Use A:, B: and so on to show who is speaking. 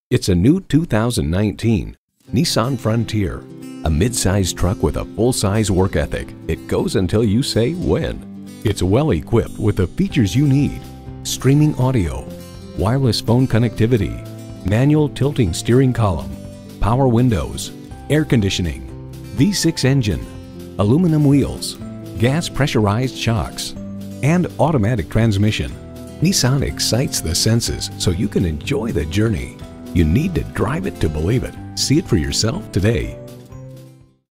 A: It's a new 2019 Nissan Frontier, a mid-size truck with a full-size work ethic. It goes until you say when. It's well equipped with the features you need: streaming audio, wireless phone connectivity, manual tilting steering column, power windows, air conditioning, V6 engine, aluminum wheels, gas pressurized shocks, and automatic transmission. Nissan excites the senses so you can enjoy the journey. You need to drive it to believe it. See it for yourself today.